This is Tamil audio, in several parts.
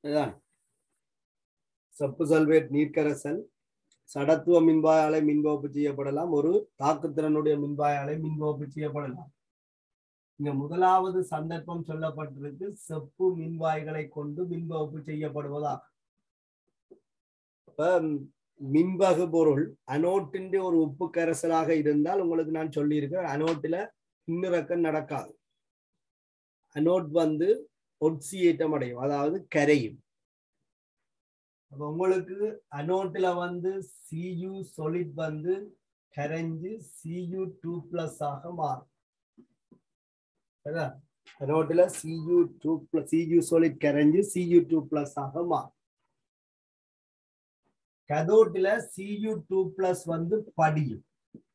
இதுதான் செப்பு சல்வேட் நீர்க்கரசல் சடத்துவ மின்வாயாலை மின்வகுப்பு செய்யப்படலாம், ஒரு தாக்குத்திறனுடைய மின்வாயாலை மின்வகுப்பு செய்யப்படலாம். இங்க முதலாவது சந்தர்ப்பம் சொல்லப்பட்டிருக்கு, செப்பு மின்வாய்களை கொண்டு மின்வகுப்பு செய்யப்படுவதா. இப்ப மின்வகு பொருள் அனோட்டின் ஒரு உப்பு கரைசலாக இருந்தால் உங்களுக்கு நான் சொல்லியிருக்கேன், அனோட்டில இன்னிறக்கம் நடக்காது. அனோட் ஒட்சியேற்றம் அடையும், அதாவது கரையும். அப்ப உங்களுக்கு அனோட்டில Cu solid கரைஞ்சு Cu2+ ஆக மாறும். அனோட்டில Cu solid கரைஞ்சு Cu2+ ஆக மாறும். கதோட்டில Cu2+ படியும்.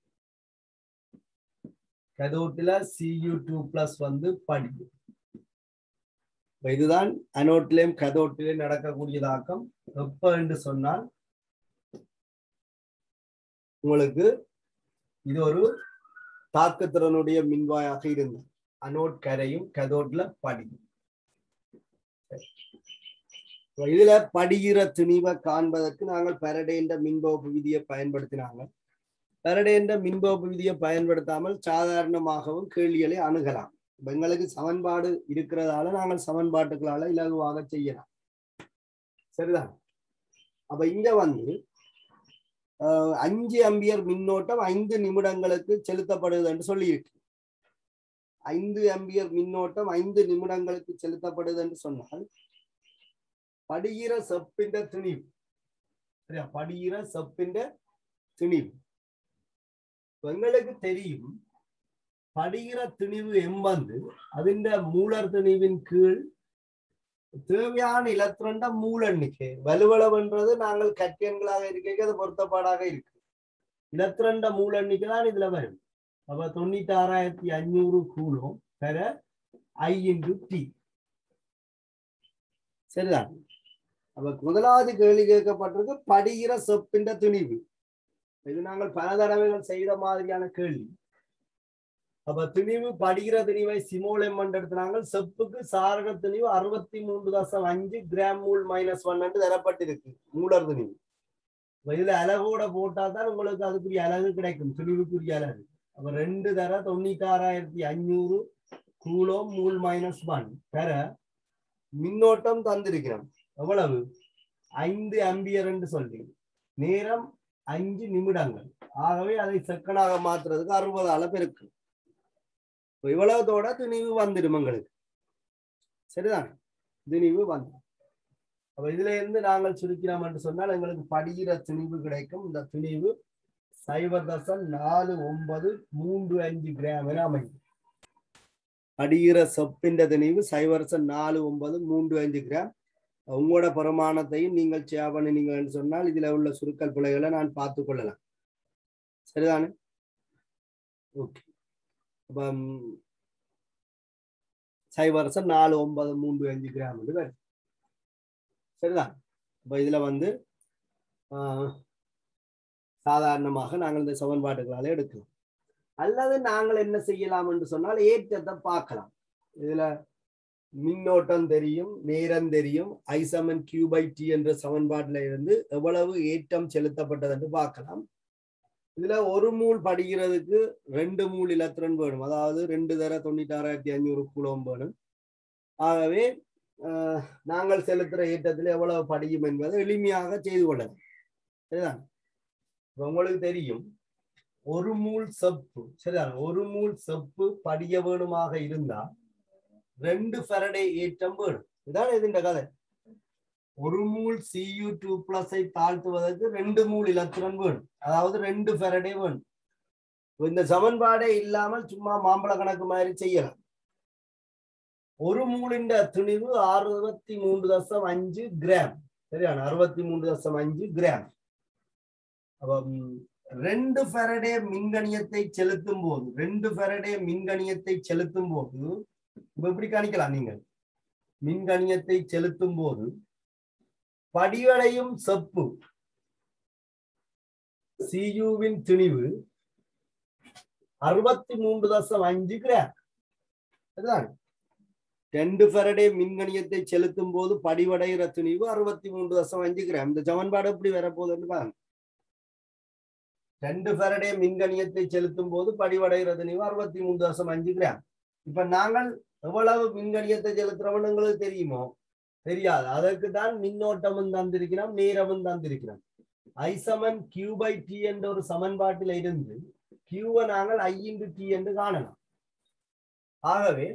கதோட்டில Cu2+ படியும். இதுதான் அனோட்டிலையும் கதோட்டிலையும் நடக்கக்கூடியதாக்கம். எப்ப என்று சொன்னால் உங்களுக்கு இது ஒரு தாக்குத்திறனுடைய மின்வாயாக இருந்தது. அனோட் கரையும், கதோட்ல படியும். இதுல படிகிற திணிவை காண்பதற்கு நாங்கள் பாரடேயின் மின்வகுப்பு விதியை பயன்படுத்தினாங்க. பாரடேயின் மின்வகுப்பு விதியை பயன்படுத்தாமல் சாதாரணமாகவும் கேள்விகளை அணுகலாம். எங்களுக்கு சமன்பாடு இருக்கிறதால நாங்கள் சமன்பாட்டுகளால இலகுவாக செய்யலாம். சரிதான். அப்ப இங்க 5 ஆம்பியர் மின்னோட்டம் 5 நிமிடங்களுக்கு செலுத்தப்படுது என்று சொல்லி இருக்கு. 5 ஆம்பியர் மின்னோட்டம் 5 நிமிடங்களுக்கு செலுத்தப்படுது என்று சொன்னால் படிகிற செப்பின் திணிவு, சரியா, படிகிற செப்பின் திணிவு எங்களுக்கு தெரியும். படிகிற திணிவு எம்பந்து அதிண்ட மூலர் திணிவின் கீழ் தேவையான இலத்திரண்ட மூல எண்ணிக்கை வலுவளவுன்றது நாங்கள் கட்டியன்களாக இருக்க அது பொருத்தப்பாடாக இருக்கு. இலத்திரண்ட மூல எண்ணிக்கை தான் இதுல வரும். அப்ப 96,500 கூலும் பெற I/T. சரிதான். அப்ப முதலாவது கேள்வி கேட்கப்பட்டிருக்கு படிகிற செப்பின் திணிவு. இது நாங்கள் பல தடவைகள் செய்த மாதிரியான கேள்வி. அப்ப திணிவு படிகிற திணிவை சிமோலம் எடுத்துனாங்க. செப்புக்கு சாரக திணிவு 63.5 கிராம் மூல் -1 என்று தரப்பட்டிருக்கு மூலர் திணிவு. இதுல அலகோட போட்டாதான் உங்களுக்கு அதுக்குரிய அலகு கிடைக்கும், திணிவுக்குரிய அலகு. அப்ப 2 தர 96,500 கூலோம் மூல் -1 பெற மின்னோட்டம் தந்திருக்கிறோம். எவ்வளவு? 5 ஆம்பியர் என்று சொல்லி நேரம் 5 நிமிடங்கள். ஆகவே அதை செகண்டாக மாற்றுறதுக்கு 60ஆல பெருக்கு. இவ்வளவுதோட திணிவு வந்துடும் எங்களுக்கு. சரிதான், திணிவு வந்துடும். அப்ப இதுல இருந்து நாங்கள் சுருக்கிறோம் என்று சொன்னால் எங்களுக்கு படிகிற திணிவு கிடைக்கும். இந்த திணிவு 0.4935 கிராம் என அமையும். படிகிற செப்பின் திணிவு 0.4935 கிராம். உங்களோட பிரமாணத்தையும் நீங்கள் சேவ் பண்ணினீங்க என்று சொன்னால் இதுல உள்ள சுருக்கல் பிழைகளை நான் பார்த்துக் கொள்ளலாம். சரிதானே? ஓகே. அப்ப 0.4935 கிராம் வருது. சரிதான். இப்ப இதுல சாதாரணமாக நாங்கள் இந்த சமன்பாடுகளால எடுக்கலாம். அல்லது நாங்கள் என்ன செய்யலாம் என்று சொன்னால் ஏற்றத்தை பார்க்கலாம். இதுல மின்னோட்டம் தெரியும், நேரம் தெரியும். I = Q/T என்ற சமன்பாட்டில இருந்து எவ்வளவு ஏற்றம் செலுத்தப்பட்டது என்று பார்க்கலாம். இதுல ஒரு மூல் படிக்கிறதுக்கு 2 மூல் இலத்திரன் வேணும், அதாவது 2 தர 96,500 கூலோம் வேணும். ஆகவே நாங்கள் செலுத்துற ஏற்றத்தில் எவ்வளவு படியும் என்பதை எளிமையாக செய்து கொள்ளலாம். சரிதான். உங்களுக்கு தெரியும் ஒரு மூல் செப்பு, சரிதான், ஒரு மூல் செப்பு படிய வேணுமாக இருந்தா 2 ஃபெரடே ஏற்றம் வேணும். இதான் இதுண்ட கதை. ஒரு மூல் Cu2+ தாழ்த்துவதற்கு 2 மூல் இலத்திரன் வேணும், அதாவது 2 ஃபெரடே வேணும். இந்த சமன்பாடே இல்லாமல் சும்மா மாம்பழ கணக்கு மாதிரி செய்யலாம். ஒரு மூலின் துணிவு 63.5 கிராம். சரியான 63.5 கிராம். அப்ப 2 ஃபெரடே மின்கணியத்தை செலுத்தும் போது 2 ஃபெரடே மின்கணியத்தை செலுத்தும் போது எப்படி கணிக்கலாம்? நீங்கள் மின்கணியத்தை செலுத்தும் போது படிவடையும் செப்பு Cuவின் திணிவு 63.5 கிராம். 2 ஃபெரடே மின்கணியத்தை செலுத்தும் போது படிவடைகிற துணிவு 63.5 கிராம். இந்த சமன்பாடு எப்படி வரப்போகுதுன்னு பாருங்க. 2 ஃபெரடே மின்கணியத்தை செலுத்தும் போது படிவடைகிற துணிவு 63.5 கிராம். இப்ப நாங்கள் எவ்வளவு மின்கணியத்தை செலுத்துறோம்னு உங்களுக்கு தெரியுமோ? தெரியாது. அதற்கு தான் மின்னோட்டமும் தந்திருக்கிறோம், நேரமும் தந்திருக்கிறோம். I சமன் Q/T என்ற ஒரு சமன்பாட்டில் இருந்து Q-வை நாங்கள் I/T என்று காணலாம். ஆகவே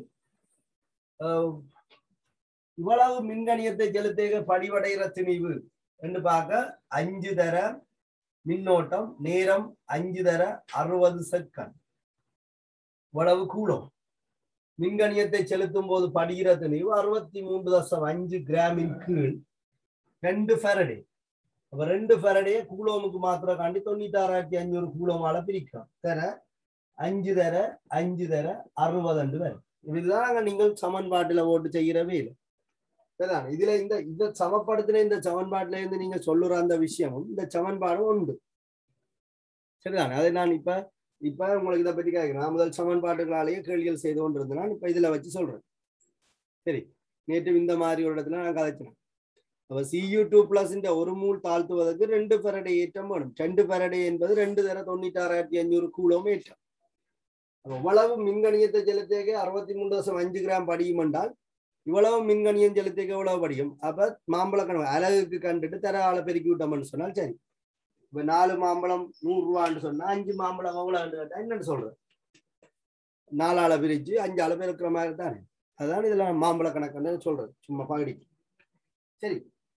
இவ்வளவு மின்கணியத்தை செலுத்த படிவடைகிற திணிவு என்று பார்க்க 5 தர மின்னோட்டம், நேரம் 5 தர 60 செகண்ட். இவ்வளவு கூலும் மின்கணியத்தை செலுத்தும் போது படிகிற திணிவு 63.5 கிராமின் கீழ் 2 ஃபெரடே. அப்ப 2 ஃபெரடே கூலோமுக்கு மாத்திரம் காண்டி 96,500 கூலோமால பிரிக்கலாம். தர 5 தர 5 தர 60 வரும். இதுதான் நீங்கள் சமன்பாட்டில ஓட்டு செய்கிறவே இல்லை. இதுல இந்த சமப்படுத்தின இந்த சமன்பாட்டில இருந்து நீங்க சொல்லுற அந்த விஷயமும் இந்த சமன்பாடும் உண்டு. சரிதானே? அதை நான் இப்ப உங்களுக்கு இதை பத்தி கேட்கிறேன். நான் முதல் சமன்பாட்டுகளாலேயே கேள்விகள் செய்து கொண்டிருந்தேன். நான் இப்ப இதுல வச்சு சொல்றேன். சரி, நேற்று இந்த மாதிரி ஒரு இடத்துல நான் கதைச்சினேன். அப்ப Cu2+ ஒரு மூல் தாழ்த்துவதற்கு 2 ஃபெரடே ஏற்றம் வேணும். 2 ஃபெரடே என்பது 2 தர 96,500 கூலோம் ஏற்றம். இவ்வளவு மின்கணியத்தை செலுத்திய 63.5 கிராம் படியும் என்றால் இவ்வளவு மின்கணியம் செலுத்திய எவ்வளவு படியும்? அப்ப மாம்பழ கணக்கு அழகுக்கு கண்டுட்டு தர ஆளை பெருக்கி விட்டோம்னு சொன்னால் சரி. இப்ப 4 மாம்பழம் 100 ரூபான்னு சொன்னா 5 மாம்பழம் எவ்வளவு கேட்டா என்னன்னு சொல்றது? 4 ஆளை பிரிச்சு 5 ஆளை பெருக்கிற மாதிரி தானே. அதான் இதுல மாம்பழ கணக்குன்னு சொல்றது, சும்மா பகடிக்கு. சரி,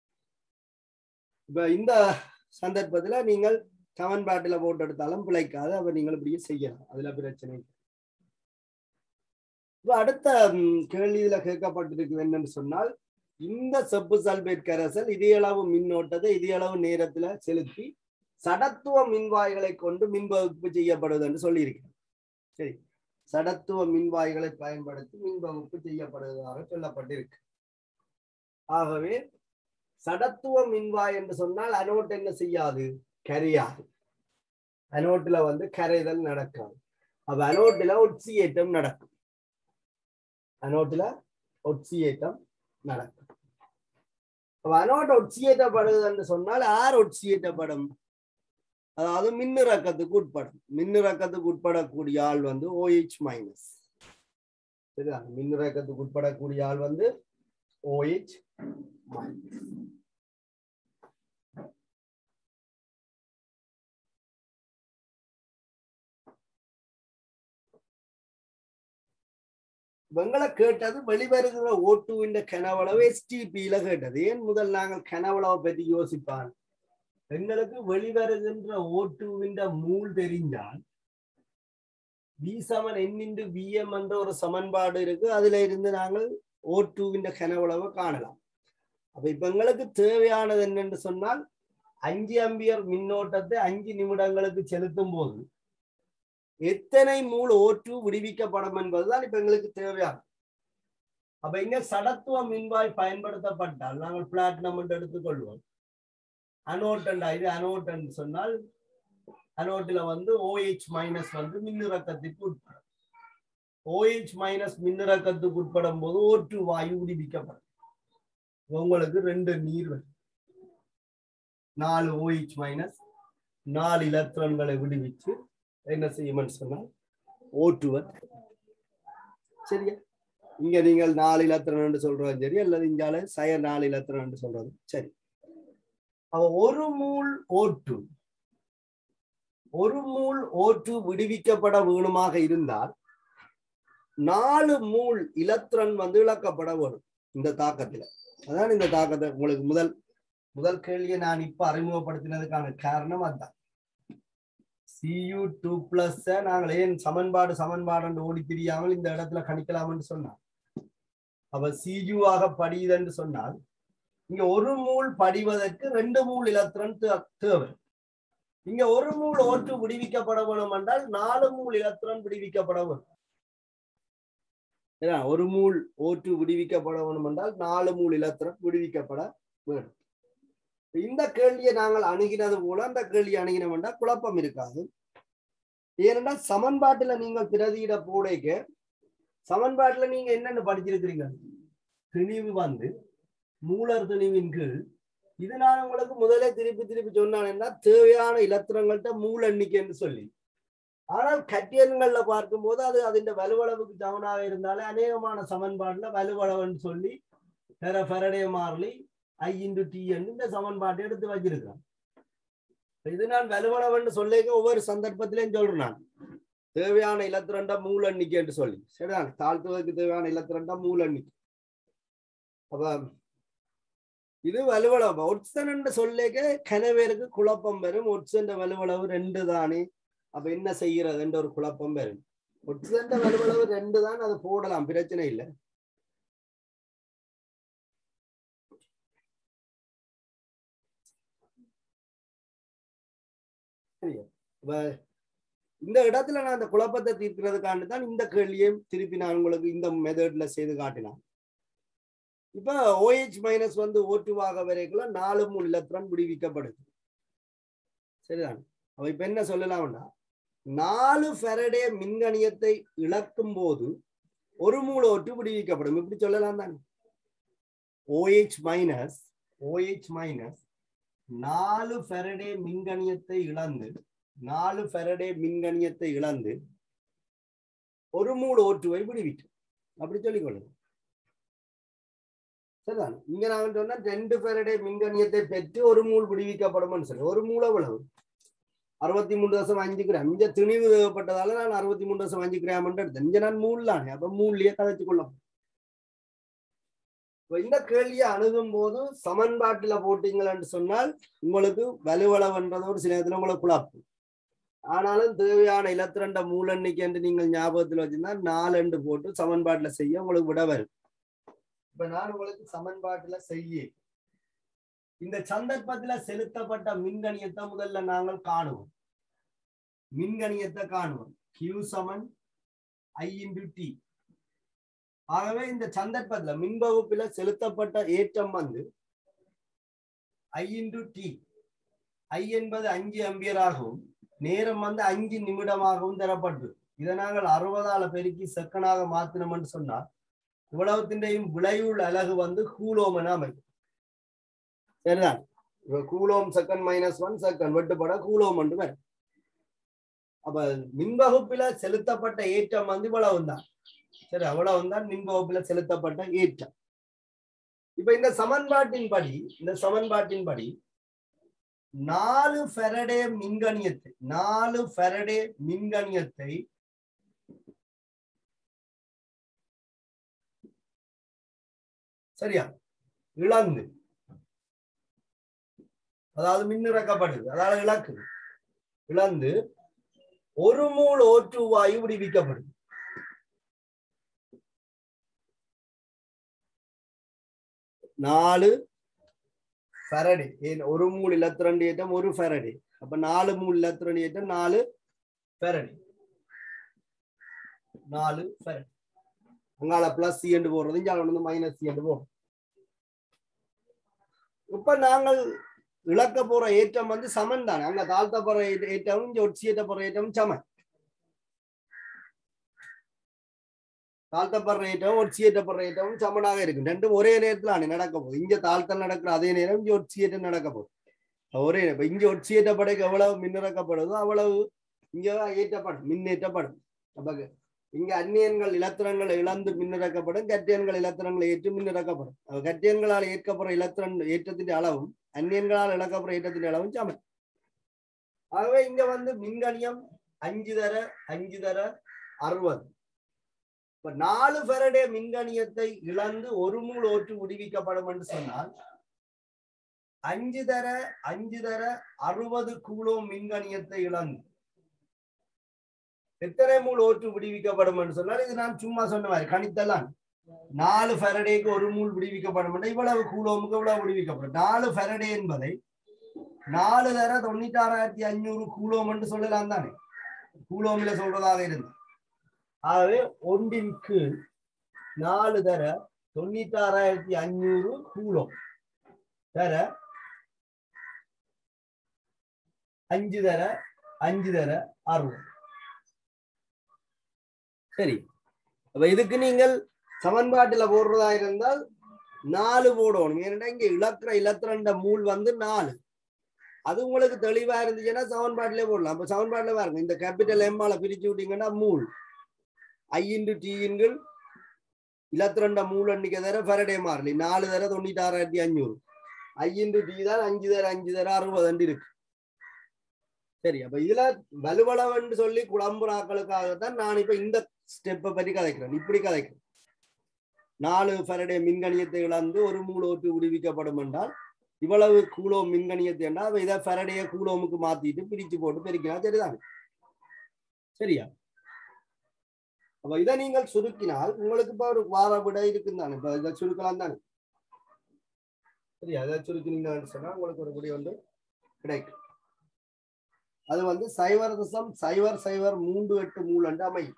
இப்ப இந்த சந்தர்ப்பத்துல நீங்கள் சமன்பாட்டில போட்டு எடுத்தாலும் பிழைக்காது. அப்ப நீங்கள் இப்படியே செய்யலாம், அதுல பிரச்சனை. இப்ப அடுத்த கேள்வி இதுல கேட்கப்பட்டிருக்கு என்னன்னு சொன்னால், இந்த செப்பு சல்பேட் கரைசல் இதே அளவு மின்னோட்டத்தை இதே அளவு நேரத்துல செலுத்தி சடத்துவ மின்வாய்களை கொண்டு மின்பகுப்பு செய்யப்படுவது என்று சொல்லியிருக்கிறேன். சரி, சடத்துவ மின்வாய்களை பயன்படுத்தி மின்பகுப்பு செய்யப்படுவதாக சொல்லப்பட்டிருக்கு. ஆகவே சடத்துவ மின்வாய் என்று சொன்னால் அனோட் என்ன செய்யாது? கரையாது. அனோட்டில் கரைதல் நடக்காது. அப்ப அனோட்டில் ஒட்சியேற்றம் நடக்கும். அனோட்டில் ஒட்சியேற்றம் நடக்கும். அப்ப அனோட் ஒட்சியேற்றப்படுது என்று சொன்னால் யார் ஒட்சியேற்றப்படும்? அதாவது மின்னிறக்கத்துக்கு உட்படும். மின்னிறக்கத்துக்கு உட்படக்கூடிய ஆள் OH-. சரியா? மின்னிறக்கத்துக்கு உட்படக்கூடிய ஆள் OH-. வெங்களை கேட்டது வெளிவருகிற O2 கனவளவு STP-ல கேட்டது. ஏன் முதல் நாங்கள் கனவளவை பற்றி யோசிப்பான்? எங்களுக்கு வெளிவருகின்ற O2 மூல் தெரிஞ்சால் V = N/Vm என்ற ஒரு சமன்பாடு இருக்கு. அதுல இருந்து நாங்கள் O2 கனவளவை காணலாம். அப்ப இப்ப எங்களுக்கு தேவையானது என்னென்று சொன்னால் 5 ஆம்பியர் மின்னோட்டத்தை 5 நிமிடங்களுக்கு செலுத்தும் போது எத்தனை மூல் O2 விடுவிக்கப்படும் என்பதுதான் இப்ப எங்களுக்கு தேவையான. அப்ப இங்க சடத்துவ மின்வாய் பயன்படுத்தப்பட்டால் நாங்கள் பிளாட்டினம் என்று எடுத்துக்கொள்வோம். அனோட் இது அனோட் என்று சொன்னால் அனோட்டில் OH- மின்னிறக்கத்திற்கு உட்படும். OH- மின்னிறக்கத்துக்கு உட்படும் போது O2 வாயு விடுவிக்கப்படும். உங்களுக்கு 2 நீர் 4 OH- 4 எலக்ட்ரான்களை விடுவிச்சு என்ன செய்யும்னு சொன்னால் O2. சரியா? இங்க நீங்கள் 4 இலத்திரன் என்று சொல்றது சரி, அல்லது இங்கால 4 இலத்திரன் என்று சொல்றது சரி. அவ ஒரு மூல் O2 விடுவிக்கப்பட வேணுமாக இருந்தால் 4 மூல் இலத்திரன் இழக்கப்பட வேணும் இந்த தாக்கத்துல. அதான் இந்த தாக்கத்தை உங்களுக்கு முதல் கேள்வியை நான் இப்ப அறிமுகப்படுத்தினதுக்கான காரணம் அதுதான். Cu2+ நாங்கள் ஏன் சமன்பாடு ஓடி திரியாமல் இந்த இடத்துல கணிக்கலாம் என்று சொன்னார். அப்ப Cu ஆக படியுது என்று சொன்னால் இங்க ஒரு மூல் படிவதற்கு 2 மூல் இலத்திரன் தேவை. இங்க ஒரு மூல் O2 விடுவிக்கப்பட வேணும் என்றால் 4 மூல் இலத்திரன் விடுவிக்கப்பட வேணும். ஒரு மூல் O2 விடுவிக்கப்பட வேணும் என்றால் 4 மூல் இலத்திரன் விடுவிக்கப்பட வேணும். இந்த கேள்வியை நாங்கள் அணுகினது போல அந்த கேள்வி அணுகினோம் என்றால் குழப்பம் இருக்காது. ஏனென்றால் சமன்பாட்டில் நீங்கள் பிரதியிட போடைக்கு சமன்பாட்டுல நீங்க என்னென்ன படிச்சிருக்கிறீங்க? திணிவு வந்து மூலர் திணிவின் கீழ், இது நான் உங்களுக்கு முதலே திருப்பி சொன்னானேன்னா தேவையான இலத்திரங்கள்ட்ட மூல எண்ணிக்கை என்று சொல்லி. ஆனால் கட்டியன்கள்ல பார்க்கும்போது அது அதின் வலுவளவுக்கு சமனாக இருந்தாலே அநேகமான சமன்பாடுல வலுவளவுன்னு சொல்லி ஃபெரடே மாறிலி I/T இந்த சமன்பாட்டை எடுத்து வச்சிருக்கிறேன். இது நான் வலுவளவுன்னு சொல்லிக்க ஒவ்வொரு சந்தர்ப்பத்திலையும் சொல்றேன். நான் தேவையான இலத்திரண்ட மூல எண்ணிக்கை என்று சொல்லி, சரிதான், தாழ்த்துவதற்கு தேவையான இலத்திரண்ட மூல எண்ணிக்கை. அப்ப இது வலுவளவு ஒட்சன் என்று சொல்லிக்க கனவேருக்கு குழப்பம் வரும். ஒட்சன் வலுவளவு 2 தானே, அப்ப என்ன செய்யறது என்ற ஒரு குழப்பம் வரும். ஒட்சன் வலுவளவு 2 தான், அது போடலாம், பிரச்சனை இல்லை. இந்த இடத்துல நான் அந்த குழப்பத்தை தீர்க்கிறதுக்காண்டு தான் இந்த கேள்வியையும் திருப்பி நான் உங்களுக்கு இந்த மெத்தட்ல செய்து காட்டினேன். இப்ப OH மைனஸ் வந்து O2 வரைக்குள்ள 4 மூல் இலத்திரன் விடுவிக்கப்படுது, சரிதான். அவ இப்ப என்ன சொல்லலாம்னா 4 ஃபெரடே மின்கணியத்தை இழக்கும் போது 1 மூல் O2 விடுவிக்கப்படும், இப்படி சொல்லலாம் தானே. OH மைனஸ் 4 ஃபெரடே மின்கணியத்தை இழந்து 1 மூல் O2 விடுவிக்கும், அப்படி சொல்லிக் கொள்ளுங்க, சரிதான். இங்க நான் சொன்னா 2 ஃபெரடே மின்கணியத்தை பெற்று 1 மூல் விடுவிக்கப்படும் சொல்லி. 1 மூல் எவ்வளவு? 63.5 கிராம். இங்க திணிவு தேவைப்பட்டதால நான் 63.5 கிராம் எடுத்தேன். இங்க நான் மூல் தானே, அப்ப மூல்லையே கதைச்சு கொள்ளும். இந்த கேள்வியை அணுகும் போது சமன்பாட்டுல போட்டீங்கன்னு சொன்னால் உங்களுக்கு வலுவளவுன்றது ஒரு சில நேரத்துல உங்களுக்கு குழப்பம். ஆனாலும் தேவையான இலத்திரண்ட மூல எண்ணிக்கை என்று நீங்கள் ஞாபகத்தில் வச்சிருந்தா 4 போட்டு சமன்பாட்டுல செய்ய உங்களுக்கு விட வரும். இப்ப நான் உங்களுக்கு சமன்பாட்டுல செய்ய இந்த சந்தர்ப்பத்துல செலுத்தப்பட்ட மின்கணியத்தை முதல்ல நாங்கள் காணுவோம். மின்கணியத்தை காணுவோம். Q சமன் I/T. ஆகவே இந்த சந்தர்ப்பத்துல மின்வகுப்பில செலுத்தப்பட்ட ஏற்றம் வந்து I/T. I என்பது 5 ஆம்பியர் ஆகவும் நேரம் வந்து 5 நிமிடமாகவும் தரப்பட்டு, இதை நாங்கள் 60ஆல பெருக்கி செகண்டாக மாத்தினோம் என்று சொன்னால் இவ்வளவுத்தின்றையும் விளைவுள் அலகு வந்து கூலோம் என அமைக்கும், சரிதான். கூலோம் செகண்ட் -1 செகண்ட் வெட்டுப்பட கூலோம் என்று வரும். அப்ப மின்வகுப்பில செலுத்தப்பட்ட ஏற்றம் வந்து இவ்வளவுதான், சரி, அவ்வளவுதான் மின்வகுப்பில செலுத்தப்பட்ட ஏற்றம். இப்ப இந்த சமன்பாட்டின்படி 4 ஃபெரடே மின்கணியத்தை சரியா இழந்து, அதாவது மின்னிறக்கப்படுது, அதாவது இழந்து 1 மூல் O2 வாயு விடுவிக்கப்படுது. ஃபெரடே 1 மூல் இலத்திரண்டு ஏற்றம் 1 ஃபெரடே, அப்ப 4 மூல் இலத்திரண்டு ஏற்றம் 4 ஃபெரடே. அங்கால பிளஸ் சி என்று போடுறது, இங்க வந்து மைனஸ் சி என்று போடுறோம். இப்ப நாங்கள் இழக்க போற ஏற்றம் வந்து சமன் தானே. அங்க தாழ்த்த போற ஏற்றமும் இங்க ஒட்சியேற்ற போற ஏற்றமும் சமன். தாழ்த்தப்படுற ஏற்றமும் ஒட்சியேற்றப்படுற ஏற்றமும் சமனாக இருக்கு. ரெண்டும் ஒரே நேரத்துல நடக்க போகுது. இங்க தாழ்த்தல் நடக்கிற அதே நேரம் இங்க ஒட்சியேற்றம் நடக்க போகுது. ஒரே இங்க ஒட்சியேற்றப்படைக்கு எவ்வளவு மின்னிறக்கப்படுதோ அவ்வளவு இங்க ஏற்றப்படும், மின்னேற்றப்படும். அப்ப இங்க அந்நியன்கள் இலத்திரங்களை இழந்து மின்னிறக்கப்படும், கட்டியன்கள் இலத்திரங்களை ஏற்று மின்னிறக்கப்படும். கட்டியன்களால் ஏற்கப்படுற இலத்திரன் ஏற்றத்தின் அளவும் அந்நியன்களால் இழக்கப்படுற ஏற்றத்தின் அளவும் சமன். ஆகவே இங்க வந்து மின்கணியம் 5 தர 60. இப்ப 4 ஃபெரடே மின்கணியத்தை இழந்து 1 மூல் O2 விடுவிக்கப்படும் என்று சொன்னால் 5 தர 60 கூலோம் மின்கணியத்தை இழந்து எத்தனை மூல் O2 விடுவிக்கப்படும் என்று சொன்னால், இது நான் சும்மா சொன்ன மாதிரி கணித்தலாம். 4 ஃபெரடேக்கு 1 மூல் விடுவிக்கப்படும், இவ்வளவு கூலோமுக்கு இவ்வளவு விடுவிக்கப்படும். 4 ஃபெரடே என்பதை 4 தர 96,500 கூலோம் என்று சொல்லலாம் தானே, கூலோமில சொல்றதாக இருந்து. ஆகவே 1 கீழ் 4 தர 96,500 கூலோம் தர 5 தர 60. சரி, அப்ப இதுக்கு நீங்கள் சமன்பாட்டுல போடுறதா இருந்தால் 4 போடணும். ஏன்னா இங்க இலத்திரண்ட மூல் வந்து 4. அது உங்களுக்கு தெளிவா இருந்துச்சுன்னா சமன்பாட்டிலே போடலாம். அப்ப சமன்பாட்டில பாருங்க, இந்த கேபிட்டல் எம்மால பிரிச்சு விட்டீங்கன்னா மூல் I into T என்கள் இலத்திரண்ட மூல் எண்ணிக்கை தர ஃபரடே மாறிலி 4 தர 96,500. I into T தான் 5 தர 5 தர 60 இருக்கு. சரி, அப்ப இதுல வலுவளவென்று சொல்லி குழம்புறாக்களுக்காகத்தான் நான் இப்ப இந்த ஸ்டெப்பை பற்றி கதைக்கிறேன். இப்படி கதைக்கிறேன். 4 ஃபரடே மின்கணியத்தை இழந்து ஒரு மூல ஒட்டு விடுவிக்கப்படும் என்றால் இவ்வளவு கூலோ மின்கணியத்தை என்றால் இதை ஃபரடைய கூலோமுக்கு மாத்திட்டு பிரிச்சு போட்டு பெருக்கினா சரிதானே? சரியா? அப்ப இதை நீங்கள் சுருக்கினால் உங்களுக்கு இப்ப ஒரு வார விட இருக்குன்னு தானே, இப்ப இதை சுருக்கலாம் தானே? சரியா? இதை சுருக்கினீங்கன்னு சொன்னா உங்களுக்கு ஒரு விடை வந்து கிடைக்கும். அது வந்து 0.0038 மூல் என்று அமையும்.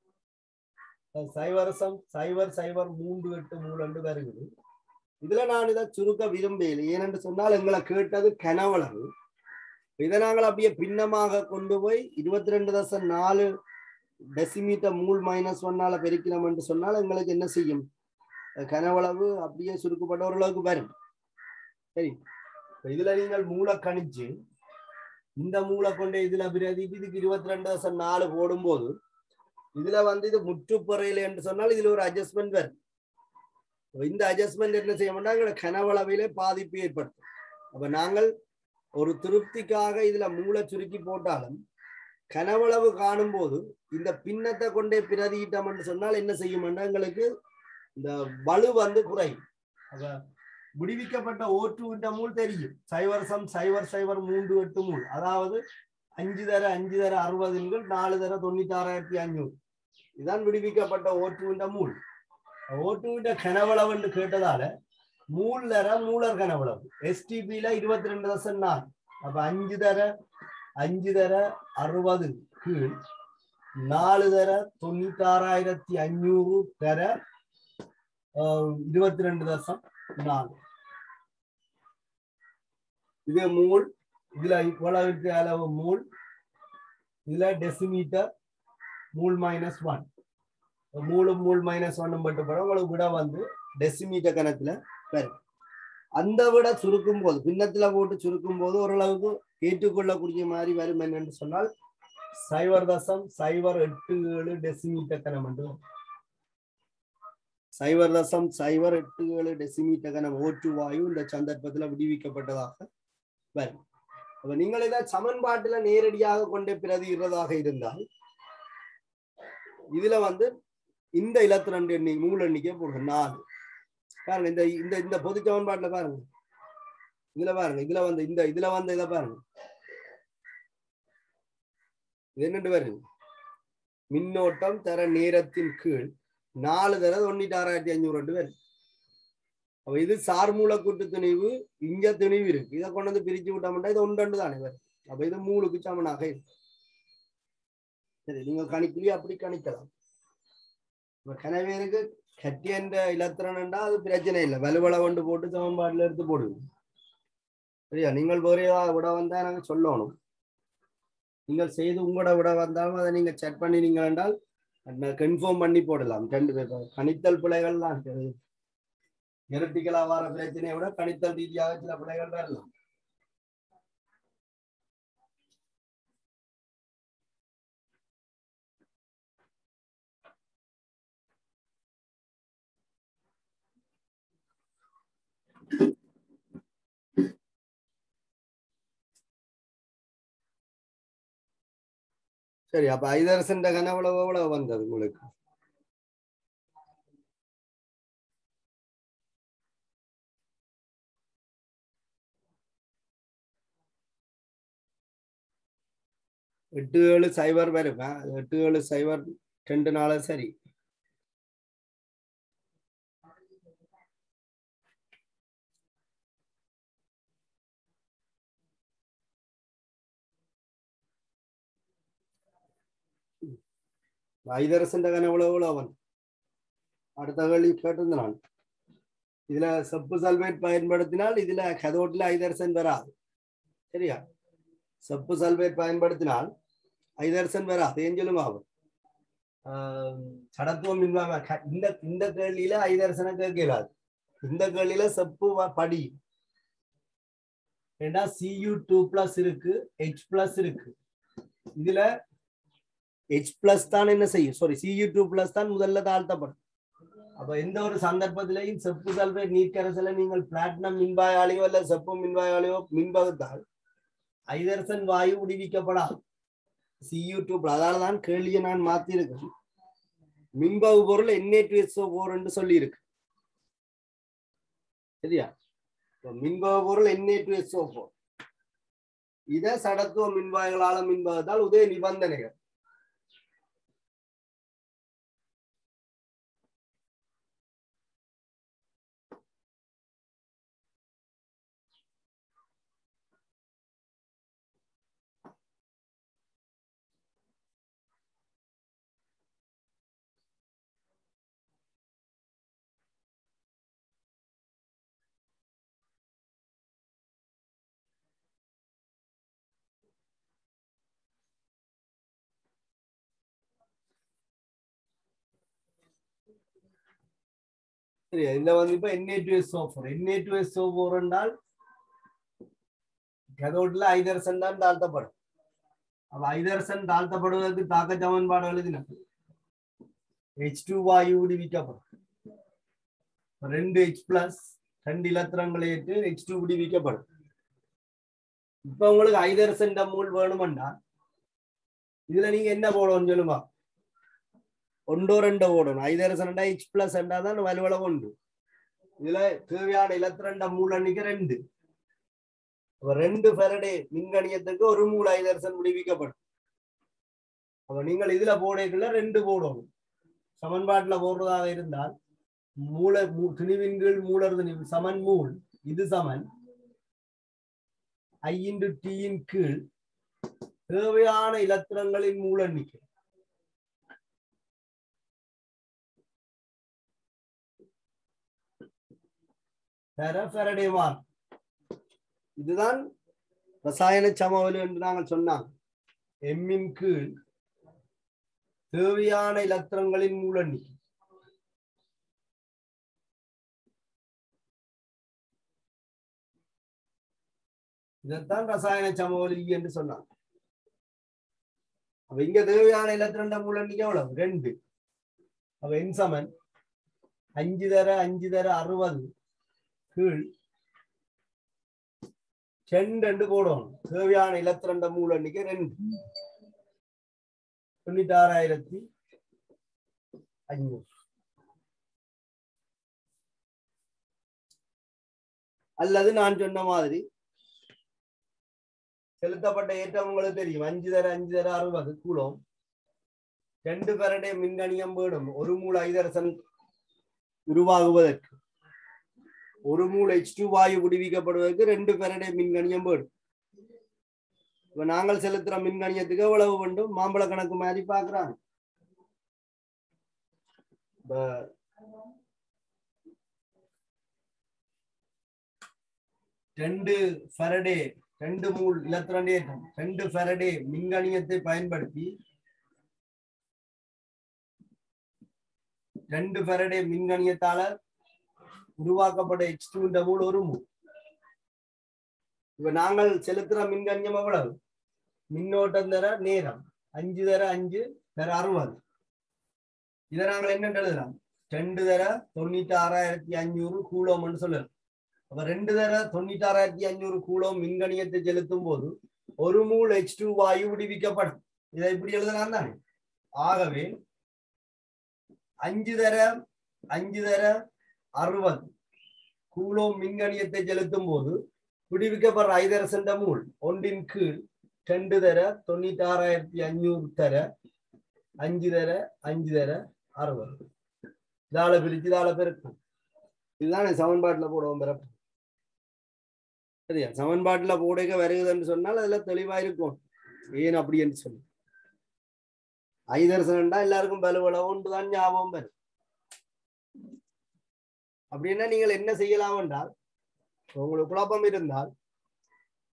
0.0038 மூல் என்று வருகிறது. இதுல நான் இதை சுருக்க விரும்பல. ஏனென்று சொன்னால் எங்களை கேட்டது கனவளவு. இதை நாங்கள் அப்படியே பின்னமாக கொண்டு போய் 22.4 டெசிமீட்டர் மூல் -1 பெருக்கினோம் என்று சொன்னால் எங்களுக்கு என்ன செய்யும்? கனவளவு அப்படியே சுருக்கப்பட்ட ஓரளவுக்கு வரும். சரி, இதுல நீங்கள் மூளை கணிச்சு இந்த மூளை கொண்டு இதுல பிரதி இதுக்கு 22.4 போடும்போது இதுல வந்து இது முற்றுப்பறையில் என்று சொன்னால் இதுல ஒரு அட்ஜஸ்ட்மெண்ட் வரும். இந்த அட்ஜஸ்ட்மெண்ட் என்ன செய்ய மாட்டோம், எங்களை கனவளவிலே பாதிப்பு ஏற்படுத்தும். அப்ப நாங்கள் ஒரு திருப்திக்காக இதுல மூளை சுருக்கி போட்டாலும் கனவளவு காணும் போது இந்த பின்னத்தை கொண்டே பிரதியிட்டோம் என்று சொன்னால் என்ன செய்யும், எங்களுக்கு இந்த வலு வந்து குறையும். அப்ப விடுவிக்கப்பட்ட O2 மூல் தெரியும் 0.0038 மூல், அதாவது 5 தர 5 தர 60 4 தர 96,500. இதுதான் விடுவிக்கப்பட்ட O2 மூல். O2 கனவளவு என்று கேட்டதால மூல் தர மூலர் கனவளவு STP-ல 22.4. அப்ப 5 தர 60 கீழ் 4 தர 96,500 தர 22.4. இது மூல். இதுல இவ்வளவு அளவு மூல். இதுல டெசிமீட்டர் மூல் -1. மூலும் மூல் -1 மட்டும் படம் உங்களுக்கு விட வந்து டெசிமீட்டர் கணக்குல வரும். அந்த விட சுருக்கும் போது பின்னத்துல போட்டு சுருக்கும் போது ஓரளவுக்கு ஏற்றுக்கொள்ளக்கூடிய மாதிரி வரும். என்னன்னு சொன்னால் 0.087 டெசிமீட்டர் கணம் என்று 0.087 டெசிமீட்டர் கணம் O2 வாயு இந்த சந்தர்ப்பத்துல விடுவிக்கப்பட்டதாக வரும். அப்ப நீங்கள் இதை சமன்பாட்டுல நேரடியாக கொண்டே பிரதியிடுறதாக இருந்தால் இதுல வந்து இந்த இலத்திரண்டு மூல எண்ணிக்கை போடுங்க 4. பாருங்க, இந்த இந்த இந்த பொது சமன்பாட்டுல பாருங்க, இதுல பாருங்க, இதுல வந்து இதை பாருங்க, இது என்னண்டு வருது, மின்னோட்டம் தர நேரத்தின் கீழ் 4 தர 96,500 வருது. அப்ப இது சார் மூல கூட்டு திணிவு, இங்க திணிவு இருக்கு. இதை கொண்டு வந்து பிரிச்சு விட்டோம்னா இது 1 தானே வருது. அப்ப இது மூலுக்கு சமனாக இருக்கு. சரி, நீங்க கணிக்கலையே அப்படி கணிக்கலாம். கனவேருக்கு கட்டி என்ற இலத்திரன்டா அது பிரச்சனை இல்லை, வலுவள கொண்டு போட்டு சமன்பாட்டில் எடுத்து போடுவோம். சரியா? நீங்கள் வேற விட வந்தா நாங்கள் சொல்லணும். நீங்கள் செய்து உங்களோட விட வந்தாலும் அதை நீங்க செக் பண்ணி நீங்கள் என்றால் கன்ஃபார்ம் பண்ணி போடலாம். 2 பேர் கணித்தல் பிழைகள் தான் இருக்குது. எரட்டிக்கலா வர பிரச்சனையை விட கணித்தல் ரீதியாக சில பிழைகள் வரலாம். சரி, அப்ப ஐதரசன் கனவளவு வந்தது உங்களுக்கு? எட்டு 7 வருங்க. 8 7 2 4 சரி. ஐதரசன் கனவளவு அவன் அடுத்த கேள்வி கேட்டிருந்தான். இதுல செப்பு சல்பேட் பயன்படுத்தினால் இதுல கதோட்டில் ஐதரசன் வராது. சரியா? செப்பு சல்பேட் பயன்படுத்தினால் ஐதரசன் வராது. ஏன் சொல்லுங்க? ஆகும் சடத்துவம் இந்த கேள்வியில ஐதரசனம் கேட்கலாது. இந்த கேள்வியில செப்பு படி ஏன்னா Cu2+ இருக்கு, H+ இருக்கு. இதுல H+ தான் என்ன செய்யும்? சாரி, Cu2+ தான் முதல்ல தாழ்த்தப்படும். அப்ப எந்த ஒரு சந்தர்ப்பத்திலையும் செப்பு சல்பேட் நீர்க்கரசல நீங்கள் பிளாட்டினம் மின்வாயாலேயோ அல்ல செப்பு மின்வாயாலேயோ மின்பகுத்தால் ஐதரசன் வாயு விடுவிக்கப்படாது. Cu2+. அதனாலதான் கேள்வியை நான் மாத்தி இருக்கேன். மின்பகு பொருள் Na2SO4 என்று சொல்லி இருக்கு. சரியா? மின்பகு பொருள் Na2SO4. இத சடத்துவ மின்வாய்களால மின்பகுத்தால் உதய நிபந்தனைகள். சரியா? இதுல வந்து இப்ப Na2SO4. Na2SO4 என்றால் கதோட்ல ஐதரசன் தான் தாழ்த்தப்படும். அப்ப ஐதரசன் தாழ்த்தப்படுவதற்கு தாக்க சமன்பாடு எழுதின H2 வாயு விடுவிக்கப்படும். 2 H+ 2 இலத்திரங்களை ஏற்று H2 விடுவிக்கப்படும். இப்ப உங்களுக்கு ஐதரசன் மூல் வேணுமெண்டா இதுல நீங்க என்ன போடணும் சொல்லுமா? ஒன்றோ ரெண்டோ போடணும். ஐதரசன் H+ என்றாதான் வலுவள ஒன்று. இதுல தேவையான இலத்திரண்ட மூல் எண்ணிக்கை 2. 2 ஃபெரடே மின்கணியத்துக்கு ஒரு மூல் ஐதரசன் விடுவிக்கப்படும். அப்ப நீங்கள் இதுல போடக்குள்ள 2 போடணும். சமன்பாட்டுல போடுறதாக இருந்தால் திணிவின் கீழ் மூலர் திணிவு சமன் மூல், இது சமன் I/T இன் கீழ் தேவையான இலத்திரங்களின் மூல எண்ணிக்கை. ஃபெரடே மார்க். இதுதான் ரசாயன சமவெளி என்று நாங்கள் சொன்னாங்க. M இன் கீழ் தேவையான இலத்திரங்களின் மூல எண்ணிக்கை. இதைத்தான் ரசாயன சமவெளி என்று சொன்னாங்க. அப்ப இங்க தேவையான இலத்திரண்ட மூல எண்ணிக்கை எவ்வளவு? 2. அப்ப N சமன் 5 தர 5 தர 60 கீழ் 2 போடணும். தேவையான இலத்திரண்ட மூல எண்ணிக்கை 2. 96,500. அல்லது நான் சொன்ன மாதிரி செலுத்தப்பட்ட ஏற்றம் உங்களுக்கு தெரியும். 5 தர 5 தர 60 கூலோம். 2 ஃபெரடே மின்கணியம் வேணும் ஒரு மூல் ஐதரசன் உருவாகுவதற்கு. ஒரு மூல் H2 வாயு விடுவிக்கப்படுவதற்கு 2 ஃபெரடே மின்கணியம் வேணும். இப்ப நாங்கள் செலுத்துற மின்கணியத்துக்கு எவ்வளவு வேண்டும்? மாம்பழ கணக்கு மாதிரி பாக்குறாங்க. 2 ஃபெரடே 2 மூல் இலத்திரண்டேற்றம் 2 ஃபெரடே மின்கணியத்தை பயன்படுத்தி 2 ஃபெரடே மின்கணியத்தால உருவாக்கப்பட்ட H2 இந்த மூல் ஒரு மூல். இப்ப நாங்கள் செலுத்துற மின்கணியம் எவ்வளவு? மின்னோட்டம் தர நேரம் 5 தர 5 தர 60. இதை நாங்கள் என்ன எழுதலாம்? 2 தர 96,500 கூலோம் என்று சொல்லலாம். அப்ப 2 தர 96,500 கூலோம் மின்கணியத்தை செலுத்தும் போது ஒரு மூல் H2 வாயு விடுவிக்கப்படும். இதை இப்படி எழுதலாம் தானே? ஆகவே 5 தர 60 கூலோம் மின்கணியத்தை செலுத்தும் போது விடுவிக்கப்படுற ஐதரசன் மூல் 1 கீழ் 2 தர 96,500 தர 5 தர 5 தர 60. இதால பிரிச்சு இதால பெருக்கும். இதுதானே சமன்பாட்டுல போடுவோம் பிறப்பு. சரியா? சமன்பாட்டுல போடுக வருகுதுன்னு சொன்னால் அதுல தெளிவா இருக்கும். ஏன் அப்படி என்று சொல்லி ஐதரசன்டா எல்லாருக்கும் பலுவள ஒன்றுதான் ஞாபகம் வரும். அப்படின்னா நீங்கள் என்ன செய்யலாம் என்றால், உங்களுக்கு குழப்பம் இருந்தால்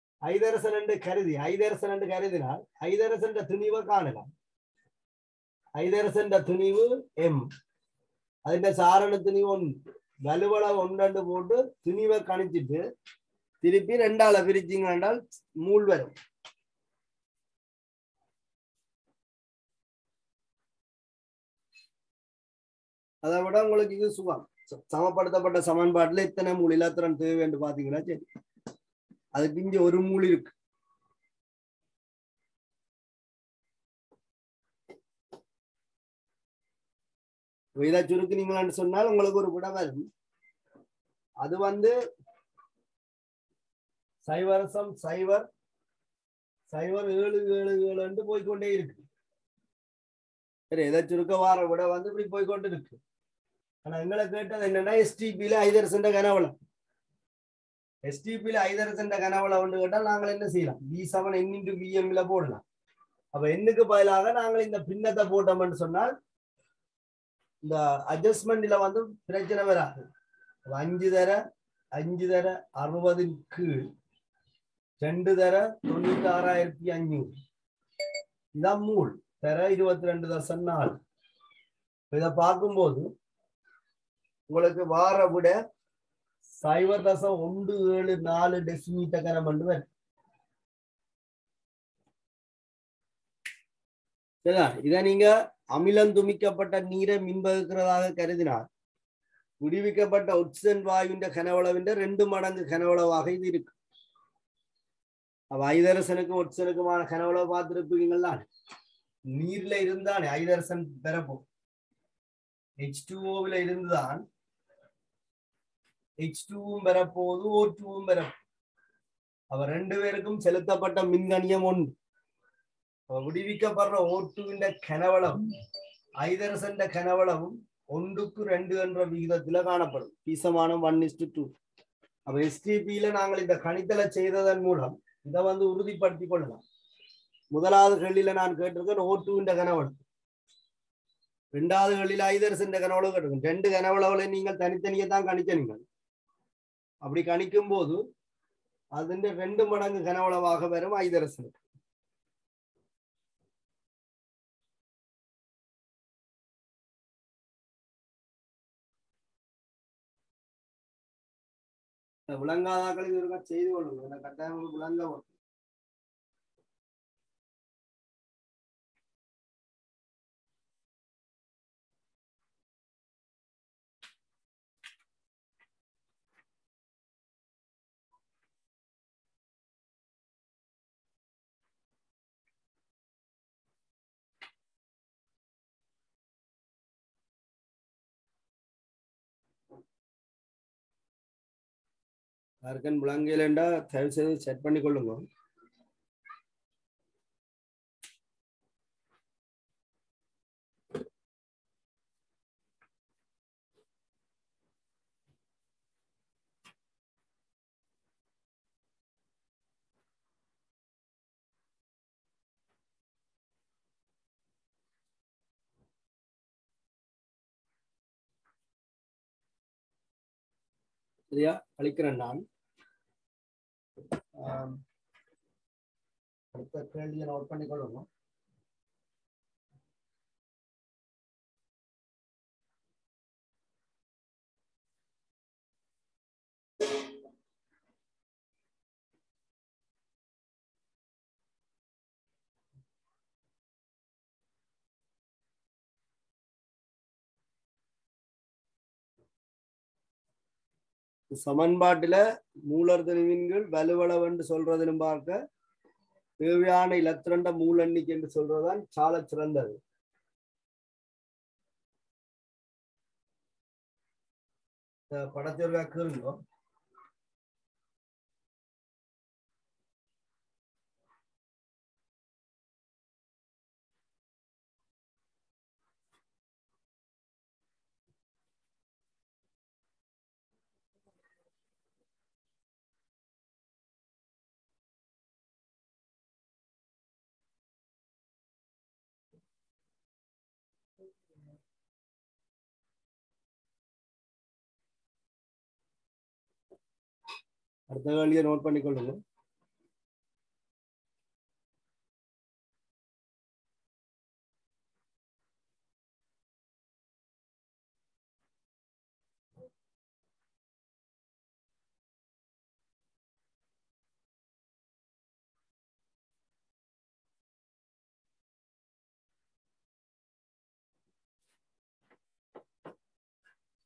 ஐதரசன் என்று கருதினால் ஐதரசன் திணிவை காணலாம். ஐதரசன் துணிவு M അതിന്റെ സാരണ തുണിവ് 1 വലുവള 1 போட்டு துணிவை கணிச்சிட்டு திருப்பி 2ஆல பிரிச்சிங்க என்றால் மூல் வரும். அதை விட உங்களுக்கு இது சுகம். சமப்படுத்தப்பட்ட சமன்பாட்டுல இத்தனை மூல் இலத்திரன் தேவை என்று பாத்தீங்கன்னா சரி, அதுக்கு இங்க ஒரு மூல் இருக்கு. இதை சுருக்குனீங்களான்னு சொன்னால் உங்களுக்கு ஒரு விட வரும். அது வந்து 0.00777 போய்கொண்டே இருக்கு. சரி, இதை சுருக்க வார விட வந்து இப்படி போய்கொண்டு இருக்கு. ஆனா எங்களை கேட்டது என்னன்னா எஸ்டிபியில ஐதரசன் கனவளம். எஸ்டிபியில ஐதரசன் கனவளம் கேட்டால் நாங்கள் என்ன செய்யலாம்? B7 N×Vm போடலாம். அப்ப எண்ணுக்கு பதிலாக நாங்கள் இந்த பின்னத்தை போட்டோம்னு சொன்னால் இந்த அட்ஜஸ்ட்மெண்ட்ல வந்து பிரச்சனை வராது. 5 தர 60 கீழ் 2 தர 96,500 இதான் மூல் தர 22.4. இதை பார்க்கும்போது உங்களுக்கு வார விட 0.174 டெசிமீட்டர் கனம் என்று வரும். இதை நீங்க அமிலம் துமிக்கப்பட்ட நீரை மின்பகுக்கிறதாக கருதினார் விடுவிக்கப்பட்ட ஒட்சன் வாயுவின் கனவளவின் 2 மடங்கு கனவளவாக இது இருக்கு. அப்ப ஐதரசனுக்கும் ஒட்சனுக்குமான கனவளவு பார்த்திருப்பீங்களா? நீர்ல இருந்தானே ஐதரசன் பெறப்போம். H2O இருந்துதான் H2வும் பெறப்போது, O2வும் பெறப்போம். அவ 2 பேருக்கும் செலுத்தப்பட்ட மின்கணியம் 1. விடுவிக்கப்படுற O2 கனவளம் ஐதரசன் கனவளவும் 1:2 என்ற விகிதத்துல காணப்படும். பீசமானம் 1:2. அப்ப STP-ல நாங்கள் இந்த கணித்தலை செய்ததன் மூலம் இதை வந்து உறுதிப்படுத்திக் கொள்ளலாம். முதலாவது கேள்வியில நான் கேட்டிருக்கேன் O2 கனவளம், 2வது கேள்வியில ஐதரசன் கனவளவு கேட்டிருக்கேன். 2 கனவளவுல நீங்கள் தனித்தனியே தான் கணிச்சீங்க. அப்படி கணிக்கும் போது அதன் 2 மடங்கு கனவளவாக வரும் ஐதரசன். விளங்காதாக்கள் இது இருக்க செய்து கொள்ளுங்க. கட்டாயம் விளங்க வரும். யாருக்கன் விளங்கலைண்டா தயவு செய்து செட் பண்ணி கொள்ளுங்க. சரியா? அளிக்கிறேன் நான். அடுத்த கேள்வியை நோட் பண்ணி கொள்ளணும். சமன்பாட்டில மூலர் திணிவின்கள் வலுவளவென்று சொல்றதுன்னு பார்க்க தேவையான இலத்திரண்ட மூல எண்ணிக்கை என்று சொல்றதுதான் சால சிறந்தது. படத்திற்காக கேளுங்க. அடுத்த கேள்வியை நோட் பண்ணி கொள்ளுங்க.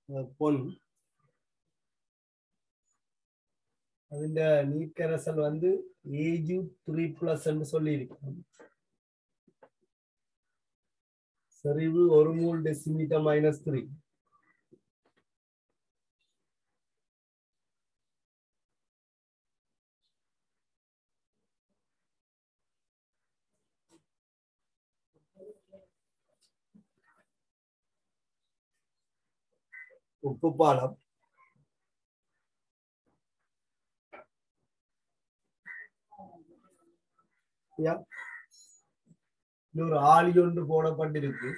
பொன் അതിന്റെ നീക്കരസൽ வந்து Ag3+ என்று சொல்லி இருக்கும். செறிவு 1 மோல் டெசிமீட்டர் -3. உப்பு பாலம் ஒரு ஆளி ஒன்று போடப்பட்டிருக்கு.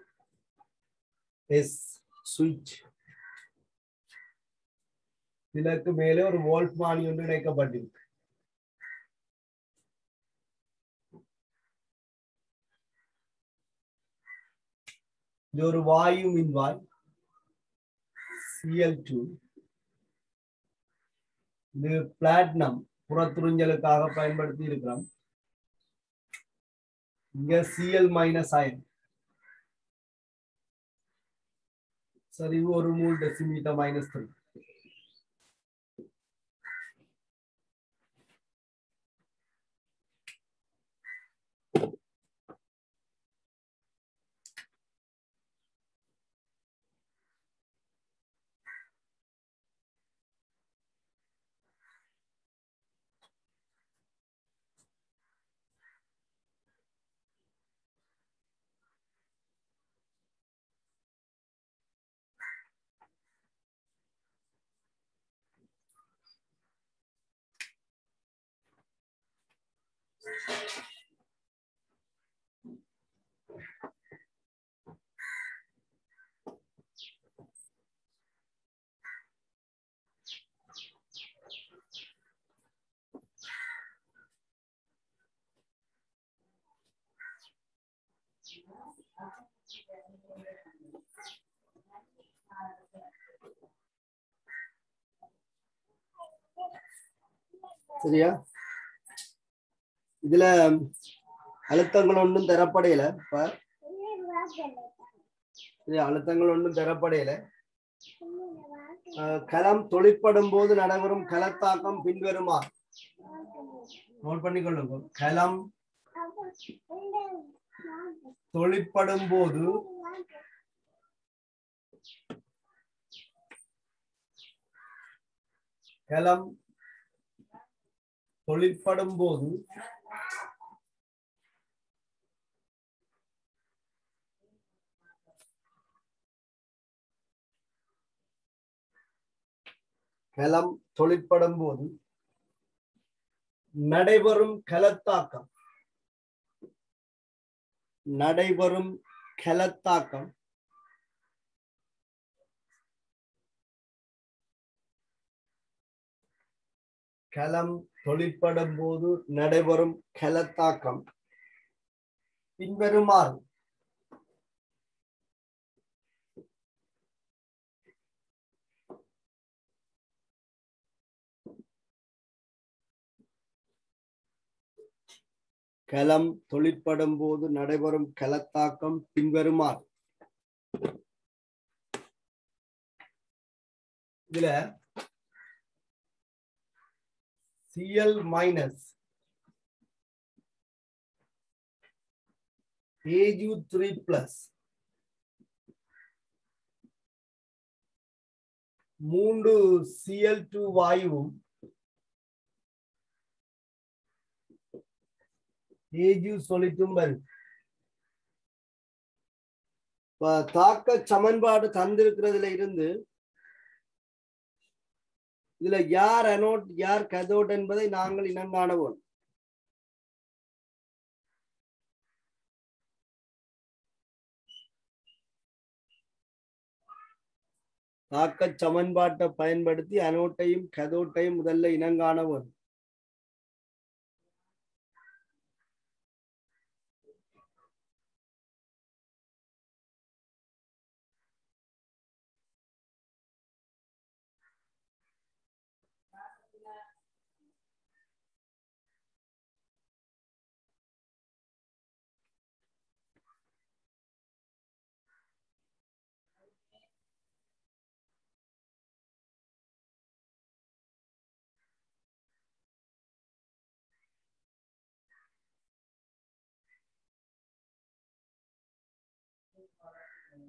எஸ் சுவிட்ச் இதற்கு மேலே ஒரு வோல்ட் மானி ஒன்று இணைக்கப்பட்டிருக்கு. இது ஒரு வாயு மின்வாய் Cl2. இது பிளாட்டினம் புறத்துறிஞ்சலுக்காக பயன்படுத்தி இருக்கிறோம். இங்க Cl- அயன். சரிவு 1 மோல் டெசிமீட்டர் -3. சரியா? இதுல அழுத்தங்கள் ஒன்றும் தரப்படையில. அழுத்தங்கள் ஒன்றும் தரப்படையில. களம் தொழிற்படும் போது நடைபெறும் களத்தாக்கம் பின்வருமா. நோட் பண்ணிக்கொள்ளுங்க. களம் தொழிற்படும் போது களம் தொழிற்படும் போது களம் தொழிற்படும் போது நடைபெறும் களத்தாக்கம் களம் தொழிற்படும் போது நடைபெறும் களத்தாக்கம் பின்வருமாறு. களம் தொழிற்படும் போது நடைபெறும் களத்தாக்கம் பின்வருமாறு. இதுல Cl- Ag3+ 3 Cl2 வாயுவும் Ag சொல்லிட்டும் வரும். தாக்க சமன்பாடு தந்திருக்கிறதுல இருந்து இதுல யார் அனோட் யார் கதோட் என்பதை நாங்கள் இனங்காணவோம். தாக்க சமன்பாட்டை பயன்படுத்தி அனோட்டையும் கதோட்டையும் முதல்ல இனங்காணவோம்.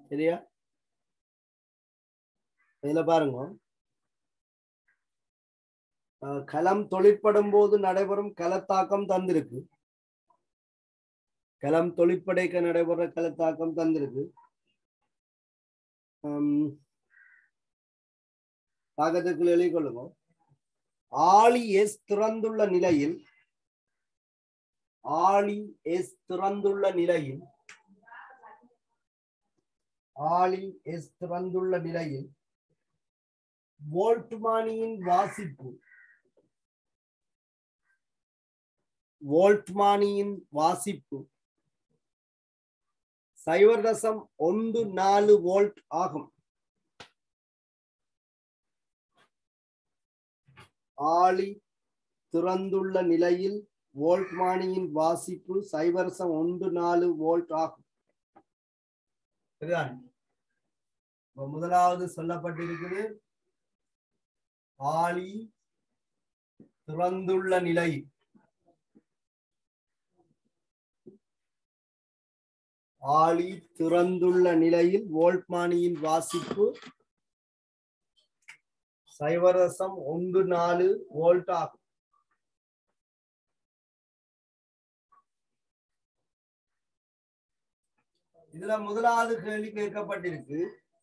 சரியா? இதுல பாருங்க, களம் தொழிற்படும் போது நடைபெறும் களத்தாக்கம் தந்திருக்கு. களம் தொழிற்படைக்க நடைபெற களத்தாக்கம் தந்திருக்கு. தாக்கத்துக்கு எழுதிக் கொள்ளுங்க. ஆளி எஸ் திறந்துள்ள நிலையில் வோல்ட்மானியின் வாசிப்பு 0.14 வோல்ட் ஆகும். ஆளி திறந்துள்ள நிலையில் வோல்ட்மானியின் வாசிப்பு 0.14 வோல்ட் ஆகும். முதலாவது சொல்லப்பட்டிருக்குது, ஆளி திறந்துள்ள நிலையில் வோல்ட்மானியின் வாசிப்பு 0.14 வோல்ட் ஆகும். இதுல முதலாவது கேள்வி கேட்கப்பட்டிருக்கு,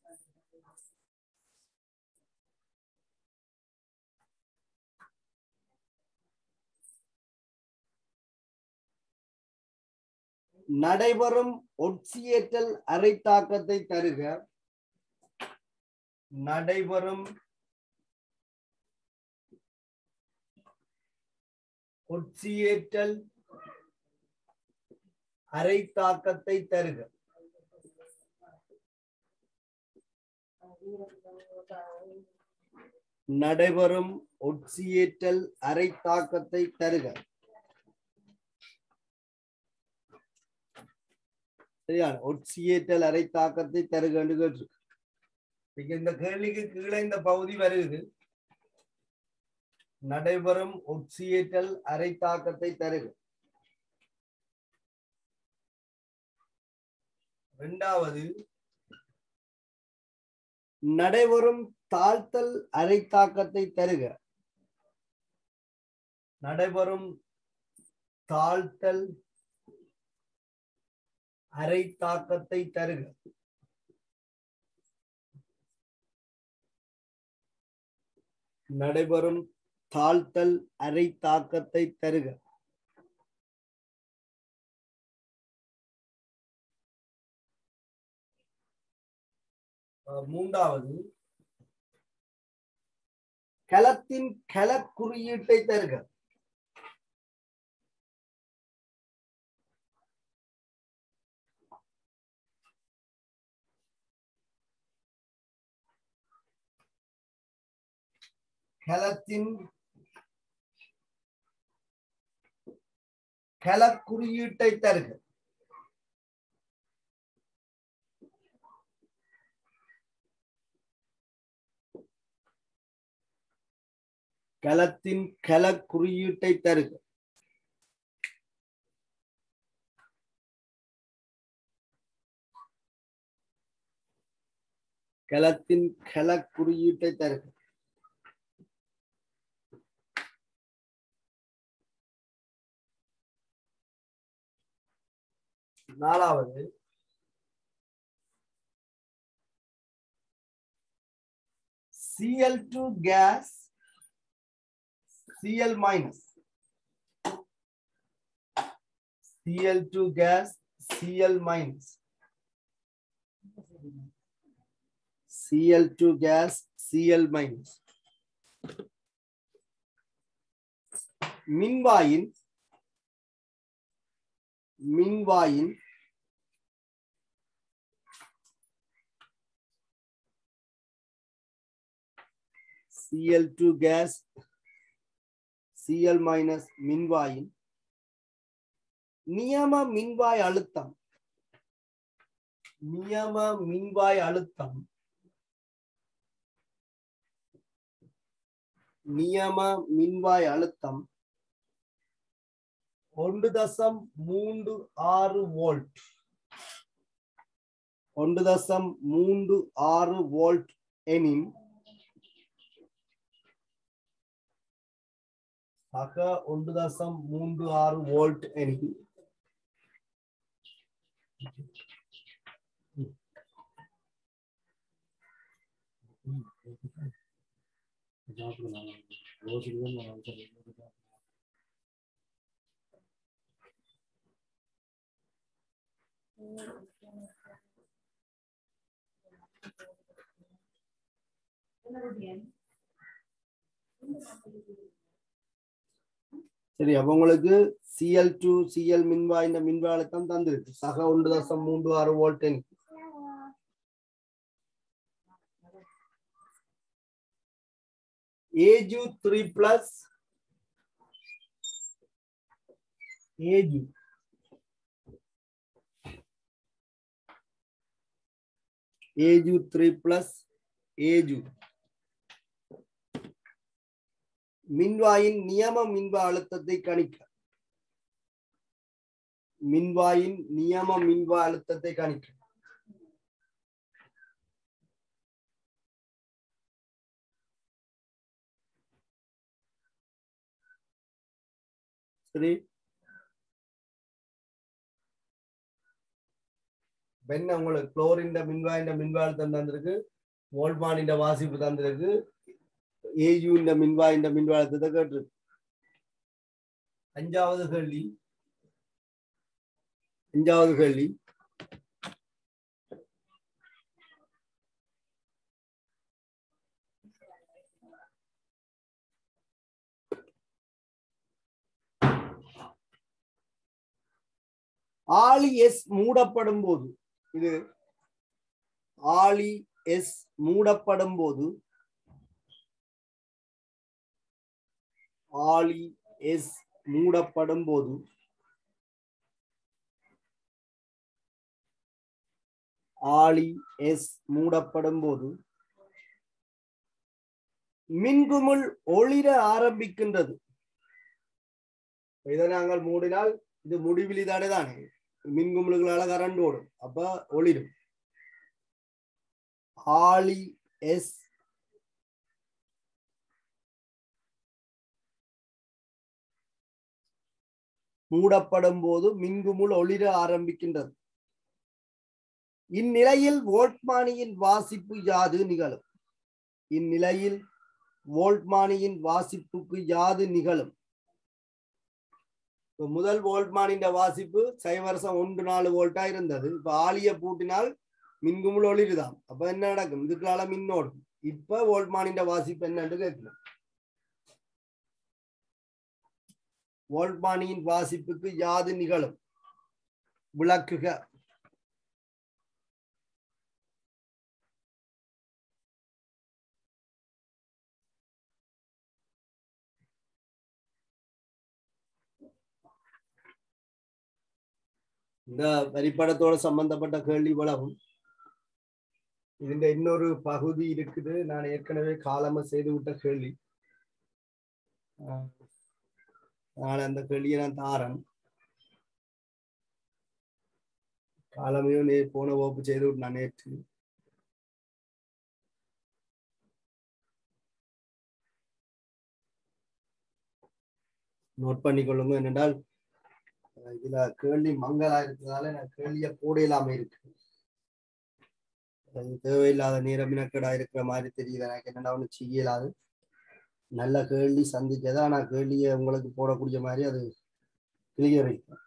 நடைபெறும் ஒட்சியேற்றல் அரைத்தாக்கத்தை தருக. நடைபெறும் ஒட்சியேற்றல் அரைத்தாக்கத்தை தருக. நடைபெறும் ஒட்சியேற்றல் அரைத்தாக்கத்தை தருக. சரியா? ஒட்சியேற்றல் அரைத்தாக்கத்தை தருக என்று கேட்டிருக்கு. இந்த கேள்விக்கு கீழே இந்த பகுதி வருகிறது, நடைபெறும் ஒட்சியேற்றல் அரைத்தாக்கத்தை தருக. இரண்டாவது, நடைபெறும் தாழ்த்தல் அரைத்தாக்கத்தை தருக. நடைபெறும் தாழ்த்தல் அரைத்தாக்கத்தை தருக. நடைபெறும் தாழ்த்தல் அரைத்தாக்கத்தை தருக. மூன்றாவது, களத்தின் களக் குறியீட்டை தருக. களத்தின் களக் குறியீட்டை தருக. களத்தின் களக் குறியீட்டை தருக. களத்தின் களக் குறியீட்டை தருக. நாலாவது, Cl2 gas Cl minus Cl2 gas Cl minus Cl2 gas Cl minus மின்வாயின் Cl2 gas Cl minus மின்வாயின் நியம மின்வாய் அழுத்தம் நியம மின்வாய் அழுத்தம் 1.36 வோல்ட் 1.36 வோல்ட் எனின் சக 1.36 வோல்ட் எனின் சரி, அப்ப உங்களுக்கு Cl2 Cl மின்வாய் இந்த மின்வாய் அழுத்தம் தந்திருக்கு சக 1.36 வோல்ட் எனின் Ag3 plus Ag Ag3 plus Ag மின்வாயின் நியம மின்வா அழுத்தத்தை கணிக்க மின்வாயின் நியம மின்வா அழுத்தத்தை கணிக்க சரி, என்ன உங்களுக்கு குளோரின் மின்வாயின் மின்வா அழுத்தம் தந்திருக்கு, வோல்ட்மானின் வாசிப்பு தந்திருக்கு, ஏயு இந்த மின்வாய் இந்த மின்வாயத்தை கேட்டிருக்கு. அஞ்சாவது கேள்வி ஆளி எஸ் மூடப்படும் போது, இது ஆளி எஸ் மூடப்படும் போது ஆளி எஸ் மூடப்படும் போது ஆளி எஸ் மூடப்படும் போது மின்குமிழ் ஒளிர ஆரம்பிக்கின்றது. இதை நாங்கள் மூடினால் இது முடிவிலி தானே மின்குமிழ்களால கரண்ட் ஓடும், அப்ப ஒளிரும். ஆளி எஸ் மூடப்படும் போது மின்குமிழ் ஒளிர ஆரம்பிக்கின்றது. இந்நிலையில் வோல்ட்மானியின் வாசிப்பு யாது நிகழும்? இந்நிலையில் வோல்ட்மானியின் வாசிப்புக்கு யாது நிகழும்? முதல் வோல்ட்மானின் வாசிப்பு 0.14 வோல்ட்டா இருந்தது. இப்ப ஆளிய பூட்டினால் மின்குமிழ் ஒளிருதாம். அப்ப என்ன நடக்கும்? இதுக்குள்ள மின்னோடும். இப்ப வோல்ட்மானின் வாசிப்பு என்னன்னு கேட்கணும். வோல்ட்மானியின் வாசிப்புக்கு யாது நிகழும்? விளக்குக. இந்த வரிப்படத்தோட சம்பந்தப்பட்ட கேள்வி வளவும் இதுல இன்னொரு பகுதி இருக்குது. நான் ஏற்கனவே காலமா செய்து விட்ட கேள்வி. நான் அந்த கேள்வியை நான் தாரன் காலமையும் போன வகுப்பு செய்து விட்டு நான் நேற்று நோட் பண்ணிக்கொள்ளுங்க. என்னென்றால் இதுல கேள்வி மங்களா இருக்கிறதால நான் கேள்விய போட இல்லாம இருக்கு. தேவையில்லாத நேரம் இனக்கடா இருக்கிற மாதிரி தெரியுது. எனக்கு என்னென்ன ஒண்ணு செய்யலாது. நல்ல கேள்வி சந்திச்சதா நான் கேள்வியை உங்களுக்கு போடக்கூடிய மாதிரி அது கிளியர் இருக்கும்.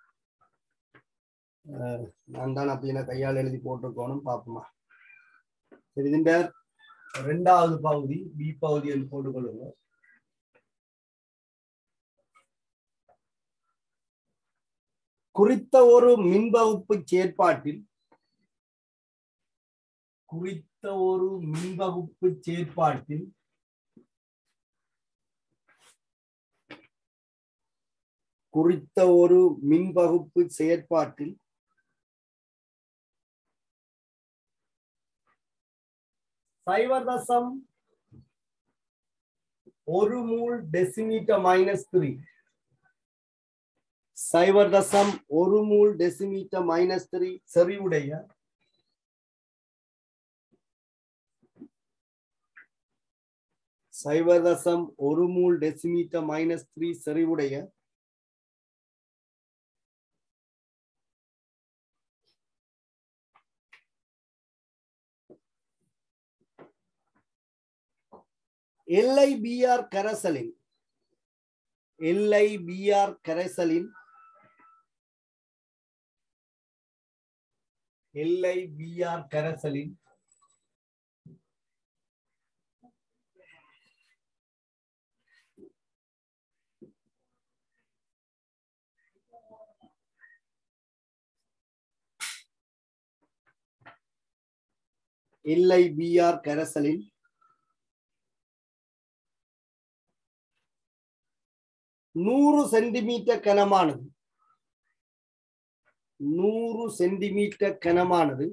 நான் தான் அப்படின்னா கையால் எழுதி போட்டிருக்கோனும் பார்ப்போமா. சரி, இந்த 2வது பகுதி பி பகுதி என்று போட்டுக்கொள்ளுங்க. குறித்த ஒரு மின்வகுப்பு செயற்பாட்டில் குறித்த ஒரு மின்வகுப்பு செயற்பாட்டில் 0.1 மூல் டெசிமீட்டர் -3 0.1 மூல் டெசிமீட்டர் -3 செறிவுடைய 0.1 மூல் டெசிமீட்டர் -3 செறிவுடைய LiBr கரைசலின் LiBr கரைசலின் 100 சென்டிமீட்டர் கனமானது 100 சென்டிமீட்டர் கனமானது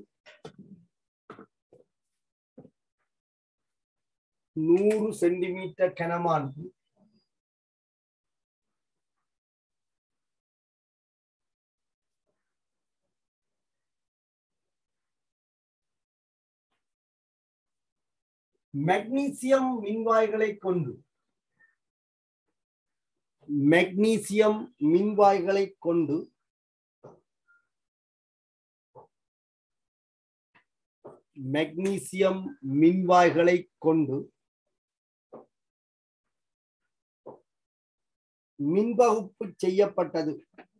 100 சென்டிமீட்டர் கனமானது மெக்னீசியம் மின்வாய்களை கொண்டு மெக்னீசியம் மின்வாய்களை கொண்டு மின்பகுப்பு செய்யப்பட்டது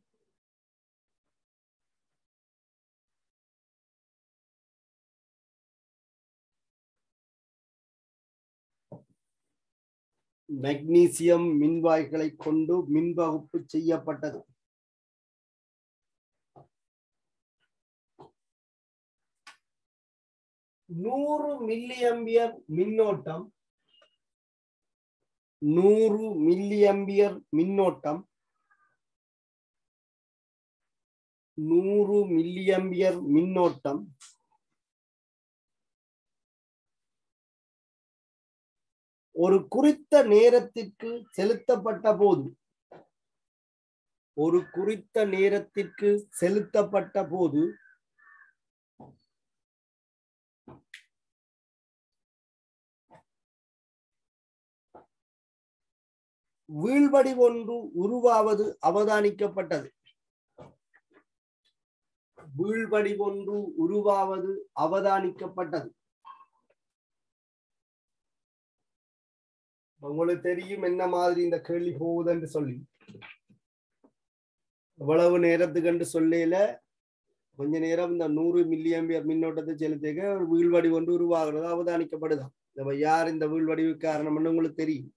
மெக்னீசியம் மின்வாய்களை கொண்டு மின்பகுப்பு செய்யப்பட்டது 100 மில்லியம்பியர் மின்னோட்டம் 100 மில்லியம்பியர் மின்னோட்டம் 100 மில்லியம்பியர் மின்னோட்டம் ஒரு குறித்த நேரத்திற்கு செலுத்தப்பட்ட போது வீழ்வடி ஒன்று உருவாவது அவதானிக்கப்பட்டது உங்களுக்கு தெரியும் என்ன மாதிரி இந்த கேள்வி போகுதுன்னு சொல்லி இவ்வளவு நேரத்துக்கு சொல்லல கொஞ்ச நேரம் இந்த 100 மில்லியம்பியர் மின்னோட்டத்தை செலுத்திக்க வீழ்வடி ஒன்று உருவாகிறது அவதானிக்கப்படுதான் நம்ம யார் இந்த வீழ்வடிவு காரணம்னு உங்களுக்கு தெரியும்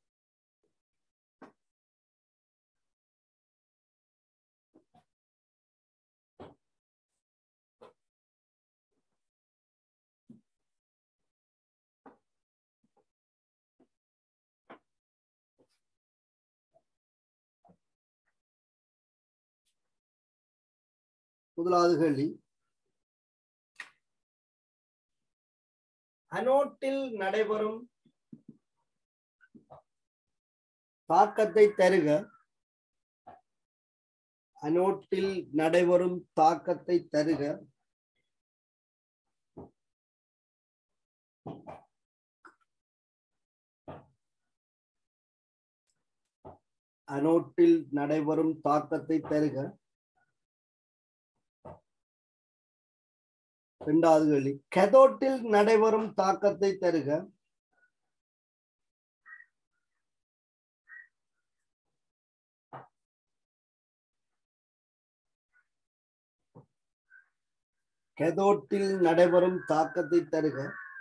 முதலாவது கேள்வி அனோட்டில் நடைபெறும் தாக்கத்தை தருக அனோட்டில் நடைபெறும் தாக்கத்தை தருக இரண்டாவது கேள்வி கேத்தோட்டில் நடைபெறும் தாக்கத்தை தருக கேத்தோட்டில் நடைபெறும் தாக்கத்தை தருக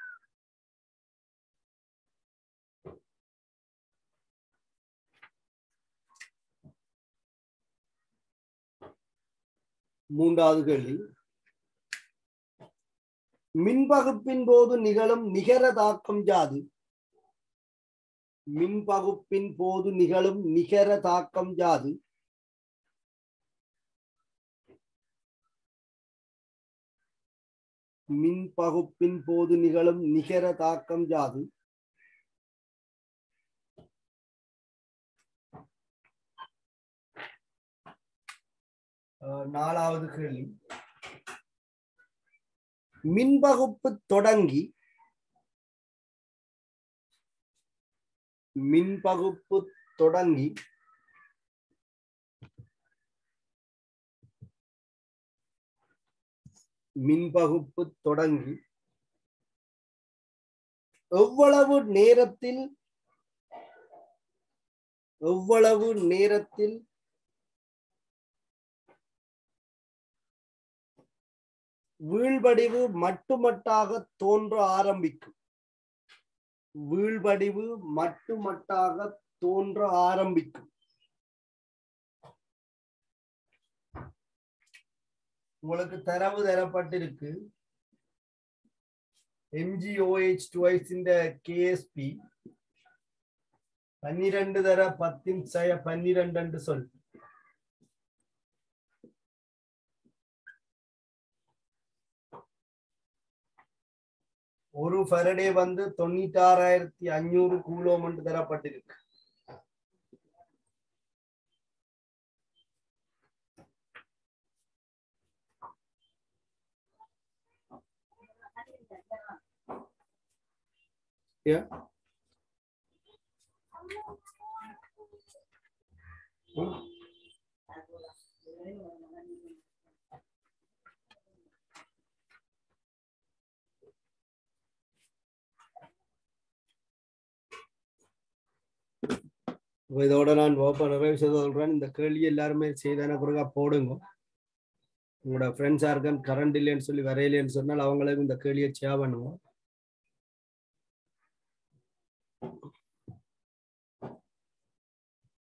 மூன்றாவது கேள்வி மின்பகுப்பின் போது நிகழும் நிகர தாக்கம் யாது மின்பகுப்பின் போது நிகழும் நிகர தாக்கம் யாது மின்பகுப்பின் போது நிகழும் நிகர தாக்கம் யாது நாலாவது கேள்வி மின்பகுப்பு தொடங்கி மின்பகுப்பு தொடங்கி எவ்வளவு நேரத்தில் வீழ்வடிவு மட்டுமட்டாக தோன்ற ஆரம்பிக்கும். வீழ்வடிவு மட்டுமட்டாக தோன்ற ஆரம்பிக்கும். உங்களுக்கு தரவு தரப்பட்டிருக்கு. MgOH twice இந்த KSP 12 தர 10⁻12 என்று சொல். ஒரு ஃபெரடே வந்து 96,500 கூலோம் என்று தரப்பட்டிருக்கு. Yeah. இதோட நான் நிறைய சொல்றேன். இந்த கேள்வி எல்லாருமே செய்தான பிறகு போடுங்க. உங்களோட ஃப்ரெண்ட்ஸா இருக்க கரண்ட் இல்லைன்னு சொல்லி வரையிலேன்னு சொன்னால் அவங்களுக்கு இந்த கேள்வியை சேவ் பண்ணுவோம்.